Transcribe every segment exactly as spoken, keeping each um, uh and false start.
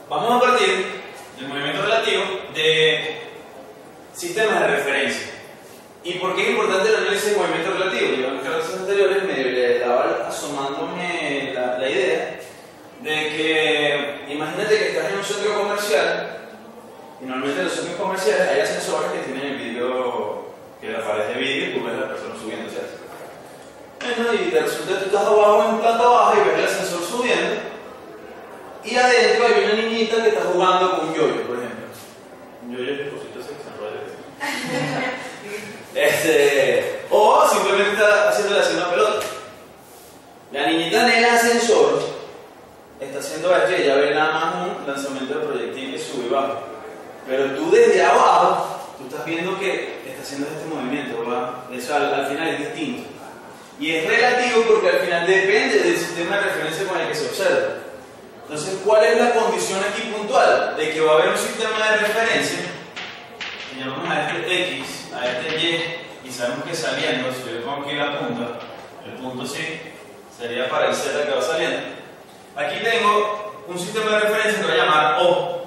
Vamos a partir del movimiento relativo de sistemas de referencia. ¿Y por qué es importante el análisis de movimiento relativo? Yo en clases anteriores me estaba asomándome la, la idea de que, imagínate que estás en un centro comercial y normalmente en los centros comerciales hay ascensores que tienen el vidrio, que la pared de vidrio y tú ves a la persona subiendo, ¿cierto? Bueno, y resulta que tú estás abajo en planta baja y ves el ascensor subiendo y adentro hay una niñita que está jugando con un yoyo, por ejemplo. Un yoyo es un cosito así que se enrolla. Este, o simplemente está haciéndole así una pelota. La niñita en el ascensor está haciendo esto y ella ve nada más un lanzamiento de proyectil que sube y baja. Pero tú desde abajo, tú estás viendo que está haciendo este movimiento, ¿verdad? Eso al, al final es distinto. Y es relativo porque al final depende del sistema de referencia con el que se observa. Entonces, ¿cuál es la condición aquí puntual? De que va a haber un sistema de referencia que llamamos a este X, a este Y, y sabemos que saliendo, si yo le pongo aquí la punta, el punto sí, sería para el Z que va saliendo. Aquí tengo un sistema de referencia que voy a llamar O.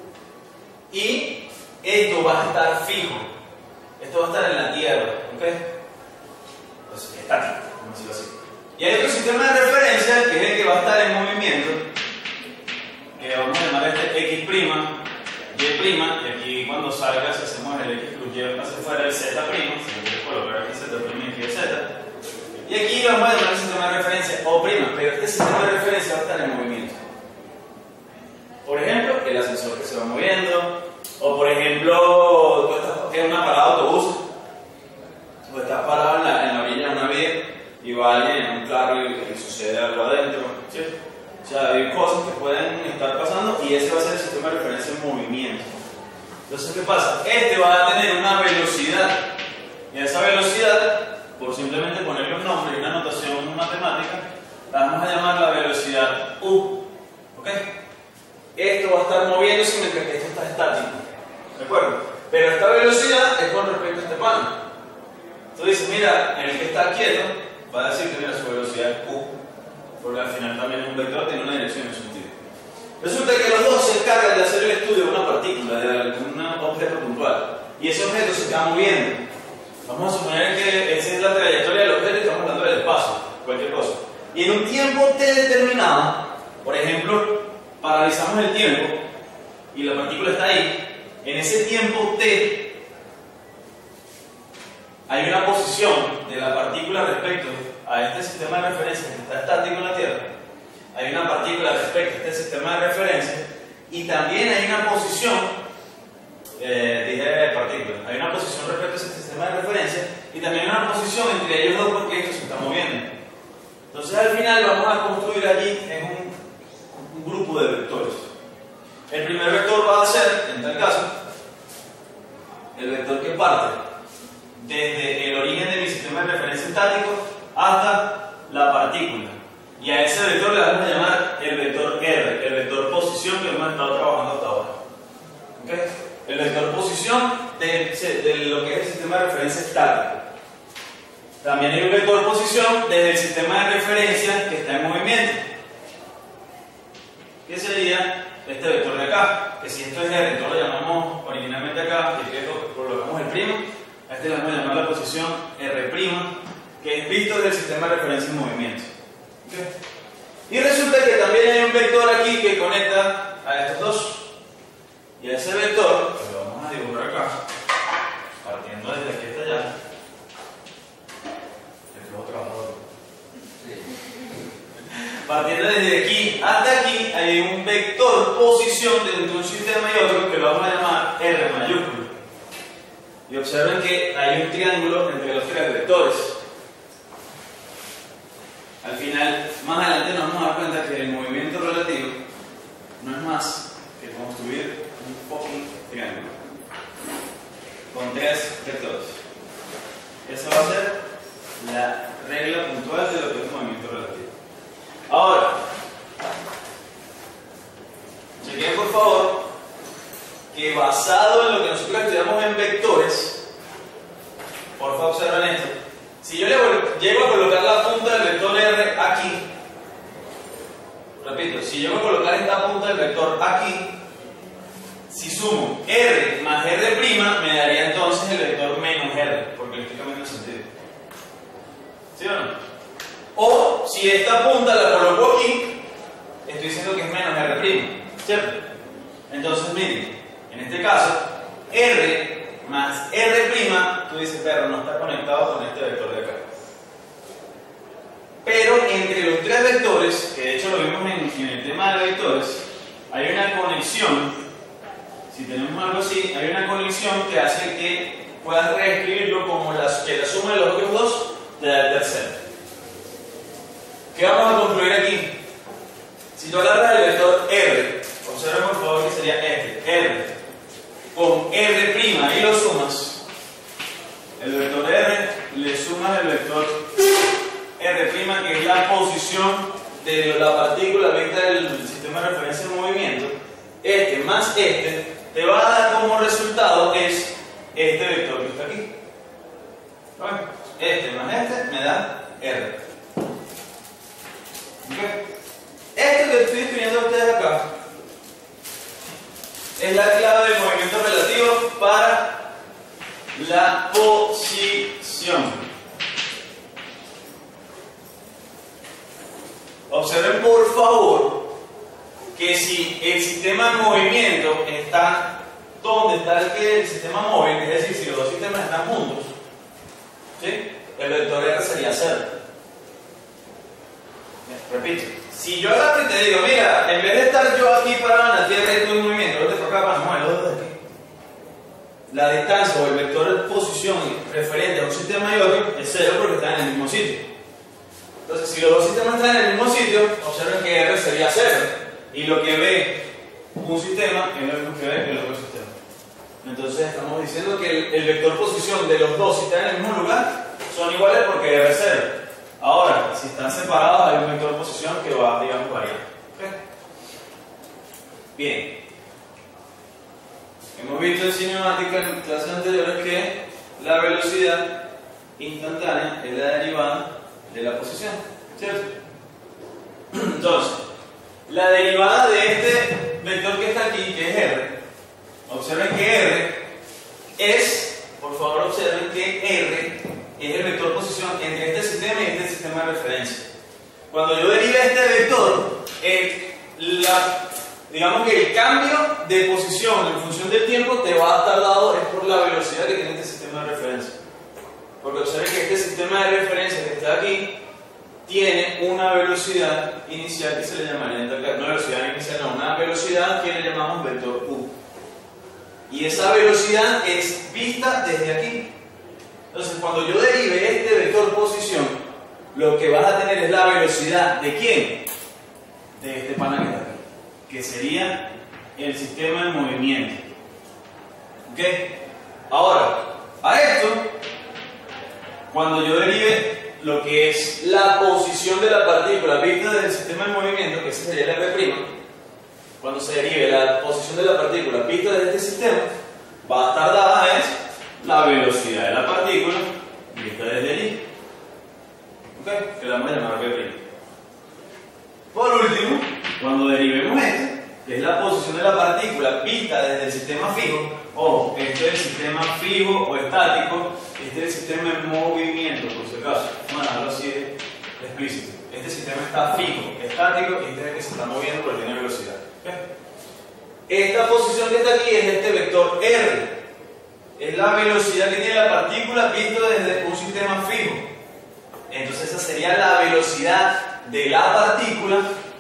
Y esto va a estar fijo. Esto va a estar en la Tierra, ¿ok? Pues estático, vamos a decirlo así. Y hay otro sistema de referencia que es el que va a estar en movimiento, que vamos a llamar este X', Y', y aquí cuando salga, si hacemos el X plus Y hacia afuera, el Z', se lo quiere colocar aquí Z' y aquí el Z. Y aquí vamos a llamar el sistema de referencia O', pero este sistema de referencia va a estar en movimiento. Por ejemplo, el ascensor que se va moviendo, o por ejemplo, tú estás, tienes una parada de autobús, o estás parado en la, en la orilla de una vía y va alguien en un carro y, y sucede algo adentro, ¿sí? O sea, hay cosas que pueden estar pasando y ese va a ser el sistema de referencia en movimiento. Entonces, ¿qué pasa? Este va a tener una velocidad y a esa velocidad, por simplemente ponerle un nombre y una notación matemática, la vamos a llamar la velocidad U. ¿Ok? Esto va a estar moviéndose mientras que esto está estático. ¿De acuerdo? Pero esta velocidad es con respecto a este plano. Entonces dices, mira, el que está quieto va a decir que mira, su velocidad es U, porque al final también es un vector, tiene una dirección y un sentido. Resulta que los dos se encargan de hacer el estudio de una partícula, de algún objeto puntual, y ese objeto se está moviendo. Vamos a suponer que esa es la trayectoria del objeto y estamos hablando del espacio, cualquier cosa. Y en un tiempo t determinado, por ejemplo, paralizamos el tiempo y la partícula está ahí. En ese tiempo t hay una posición de la partícula respecto a este sistema de referencia que está estático en la Tierra. Hay una partícula respecto a este sistema de referencia y también hay una posición, eh, dije partícula, hay una posición respecto a ese sistema de referencia y también hay una posición entre ellos dos porque esto se está moviendo. Entonces al final vamos a construir allí en un, un grupo de vectores. El primer vector va a ser, en tal caso, el vector que parte desde el origen de mi sistema de referencia estático hasta la partícula. Y a ese vector le vamos a llamar el vector R, el vector posición que hemos estado trabajando hasta ahora. ¿Okay? El vector posición de, de lo que es el sistema de referencia estático. También hay un vector posición desde el sistema de referencia que está en movimiento, que sería este vector de acá, que si esto es R, entonces lo llamamos originalmente acá, y que colocamos el primo, a este le vamos a llamar la posición R', que es visto desde el sistema de referencia en movimiento. ¿Okay? Y resulta que también hay un vector aquí que conecta a estos dos. Y a ese vector, que lo vamos a dibujar acá, partiendo desde aquí hasta allá. El flojo trabajador. Partiendo desde aquí hasta aquí, hay un vector posición entre un sistema y otro que lo vamos a llamar R mayúsculo. Y observen que hay un triángulo entre los tres vectores. Al final, más adelante nos vamos a dar cuenta que el movimiento relativo no es más que construir un fucking triángulo con tres vectores. Esa va a ser la regla puntual de lo que es un movimiento relativo. Ahora, chequen por favor que basado en lo que nosotros estudiamos en vectores, por favor observen esto. Si yo le llego a colocar la punta del vector R aquí, repito, si yo voy a colocar esta punta del vector aquí, si sumo R más R', me daría entonces el vector menos R, porque le estoy cambiando el sentido. ¿Sí o no? O si esta punta la coloco aquí, estoy diciendo que es menos R', ¿cierto? Entonces, miren, en este caso, R más R', tú dices, perro, no está conectado con este vector de acá. Pero entre los tres vectores, que de hecho lo vimos en, en el tema de vectores, hay una conexión. Si tenemos algo así, hay una conexión que hace que puedas reescribirlo como la, que la suma de los otros dos te da el tercero. ¿Qué vamos a concluir aquí? Si tú agarras el vector R, observa por favor que sería este, R, con R' y lo sumas, el vector R le sumas el vector R', que es la posición de la partícula vista del sistema de referencia en movimiento, este más este, te va a dar como resultado es este vector que está aquí. Bueno, este más este me da R. ¿Okay? Esto que estoy escribiendo a ustedes acá es la clave del movimiento relativo para la posición. Observen por favor que si el sistema en movimiento está donde está el, que el sistema móvil, es decir, si los dos sistemas están juntos, ¿sí? El vector R sería cero. Repito, si yo agarro y te digo, mira, en vez de estar yo aquí parado en la Tierra y tú en movimiento, vete por acá para no, los dos de aquí. La distancia o el vector de posición referente a un sistema y otro es cero porque están en el mismo sitio. Entonces, si los dos sistemas están en el mismo sitio, observen que R sería cero. Y lo que ve un sistema es lo mismo que ve el otro sistema. Entonces, estamos diciendo que el, el vector posición de los dos, si están en el mismo lugar, son iguales porque R es cero. Ahora, si están separados, hay un vector de posición que va, digamos, variando. ¿Okay? Bien. Hemos visto en cinemática en clases anteriores que la velocidad instantánea es la derivada de la posición, ¿cierto? Entonces, la derivada de este vector que está aquí, que es R, observen que R es, por favor observen que R es el vector posición entre este sistema y este sistema de referencia. Cuando yo derive este vector, el, la, digamos que el cambio de posición en función del tiempo te va a estar dado es por la velocidad que tiene este sistema de referencia. Porque observen que este sistema de referencia que está aquí tiene una velocidad inicial que se le llamaría, no velocidad inicial, no, una velocidad que le llamamos vector U. Y esa velocidad es vista desde aquí. Entonces, cuando yo derive este vector posición, lo que vas a tener es la velocidad ¿de quién? De este pana que está aquí, que sería el sistema en movimiento. ¿Ok? Ahora, a esto, cuando yo derive lo que es la posición de la partícula vista desde el sistema en movimiento, que ese sería el R', cuando se derive la posición de la partícula vista desde este sistema, va a estar dada es la velocidad de la partícula vista desde allí. ¿Ok? Que la vamos a llamar V'. Por último, cuando derivemos esto, que es la posición de la partícula vista desde el sistema fijo, ojo, este es el sistema fijo o estático, este es el sistema en movimiento, por si acaso, vamos a dejarlo así de explícito. Este sistema está fijo, estático, y este es el que se está moviendo porque tiene velocidad. ¿Okay? Esta posición que está aquí es este vector R, es la velocidad que tiene la partícula vista desde un sistema fijo. Entonces esa sería la velocidad de la partícula,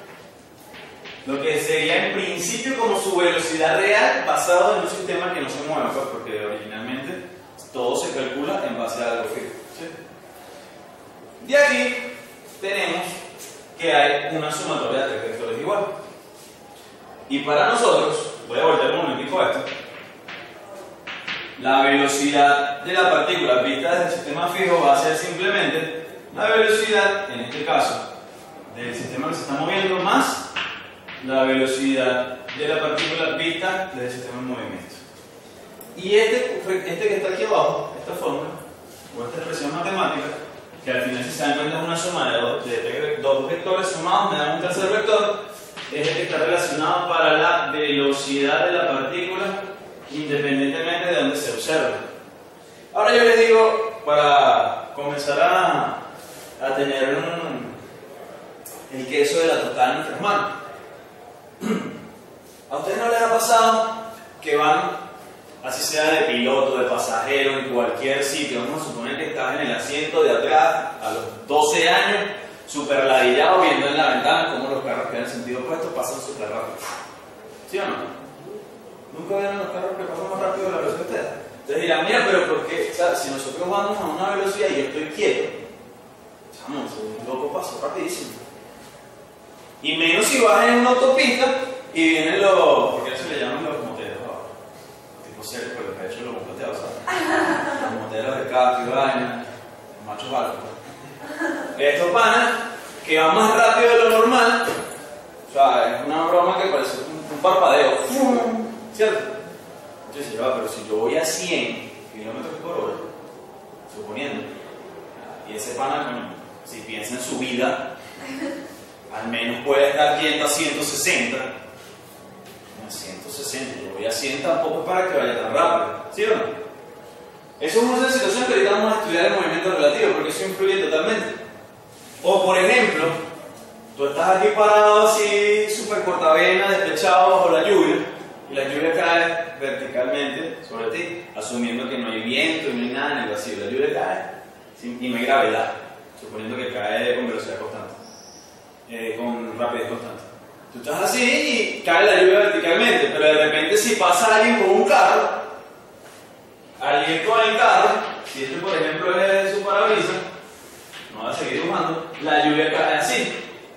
lo que sería en principio como su velocidad real basado en un sistema que no se mueve, pues, porque originalmente todo se calcula en base a algo fijo, ¿sí? De aquí tenemos que hay una sumatoria de tres vectores igual. Y para nosotros, voy a volver un momentico a esto, la velocidad de la partícula vista desde el sistema fijo va a ser simplemente la velocidad, en este caso, del sistema que se está moviendo más la velocidad de la partícula vista desde el sistema en movimiento. Y este, este que está aquí abajo, esta fórmula, o esta expresión matemática, que al final si se dan cuenta es una suma de dos, de dos vectores sumados me dan un tercer vector, es el que está relacionado para la velocidad de la partícula independientemente de donde se observe. Ahora yo les digo, para comenzar a, a tener un, el queso de la tostada en nuestras manos. ¿A ustedes no les ha pasado que van, así sea de piloto, de pasajero, en cualquier sitio? Vamos a suponer que estás en el asiento de atrás a los doce años, súper ladillado, viendo en la ventana cómo los carros que dan sentido opuesto pasan súper rápido. ¿Sí o no? ¿Nunca ven los carros que pasan más rápido de la velocidad que ustedes? Entonces dirán, mira, pero ¿por qué? O sea, si nosotros vamos a una velocidad y yo estoy quieto, vamos, un loco paso rapidísimo. Y menos si vas en una autopista y vienen los, ¿por qué se le llaman los moteros? Oh, tipo serios, pero los que ha hecho los moteros, ¿sabes? Los moteros de Café, vaina, los machos altos. Estos panas que van más rápido de lo normal, o sea, es una broma que parece un, un parpadeo, ¿cierto? Entonces, va, pero si yo voy a cien kilómetros por hora, suponiendo, y ese pana, bueno, si piensa en su vida, al menos puede estar yendo a ciento sesenta. A ciento sesenta, yo voy a cien tampoco es para que vaya tan rápido, ¿sí o no? Eso es una situación que ahorita vamos a estudiar el movimiento relativo, porque eso influye totalmente. O por ejemplo, tú estás aquí parado así, súper cortavena, despechado bajo la lluvia, y la lluvia cae verticalmente sobre ti, asumiendo que no hay viento y no hay nada en el vacío. La lluvia cae sin, y no hay gravedad, suponiendo que cae con velocidad constante, eh, con rapidez constante. Tú estás así y cae la lluvia verticalmente, pero de repente si pasa alguien con un carro, alguien con el carro, si este por ejemplo es su parabrisas, no va a seguir dibujando, la lluvia cae así,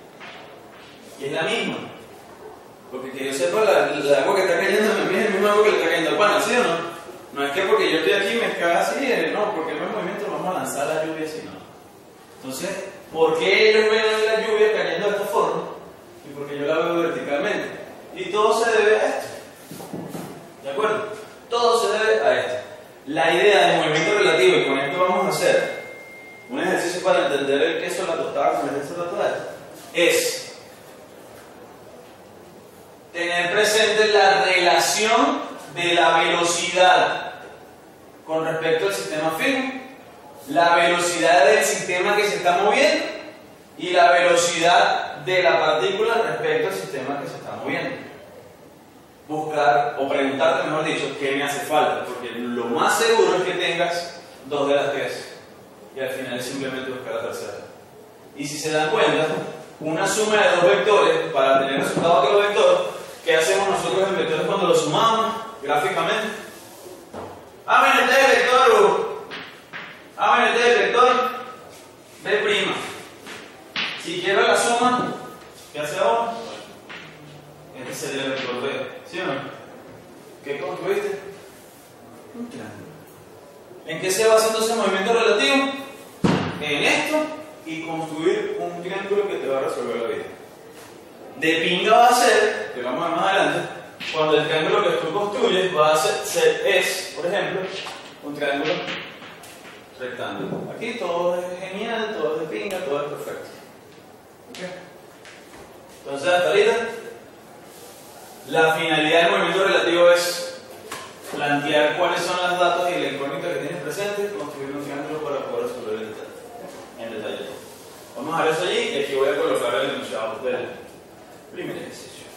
y es la misma. Porque que yo sepa, la, la agua que está cayendo en mí es el mismo agua que le está cayendo al pana, ¿sí o no? No es que porque yo estoy aquí me cae así, no, porque no hay movimiento, vamos a lanzar la lluvia así, no. Entonces, ¿por qué ellos ven la lluvia cayendo de esta forma? Y porque yo la veo verticalmente. Y todo se debe a esto. ¿De acuerdo? Todo se debe a esto. La idea de movimiento relativo, y con esto vamos a hacer un ejercicio para entender el queso, la tostada, con el queso, la tostada, es tener presente la relación de la velocidad con respecto al sistema firme, la velocidad del sistema que se está moviendo y la velocidad de la partícula respecto al sistema que se está moviendo. Buscar o preguntarte, mejor dicho, qué me hace falta, porque lo más seguro es que tengas dos de las tres y al final es simplemente buscar la tercera. Y si se dan cuenta, una suma de dos vectores para tener resultados de los vectores, ¿qué hacemos nosotros en vectores cuando los sumamos gráficamente? A menos el vector A menos el vector B'. Si quiero la suma, ¿qué hace ahora? Este sería el vector B, ¿sí o no? ¿Qué construiste? Un triángulo. ¿En qué se basa entonces el movimiento relativo? En esto y construir un triángulo que te va a resolver la vida. De pinga va a ser, que vamos a ver más adelante, cuando el triángulo que tú construyes va a ser, ser es, por ejemplo, un triángulo rectángulo. Aquí todo es genial, todo es de pinga, todo es perfecto. ¿Okay? Entonces, hasta ahorita, la finalidad del movimiento relativo es plantear cuáles son los datos y la incógnita que tienes presente, construir un triángulo para poder resolver el detalle, en detalle. Vamos a ver eso allí y aquí voy a colocar el enunciado del primer ejercicio.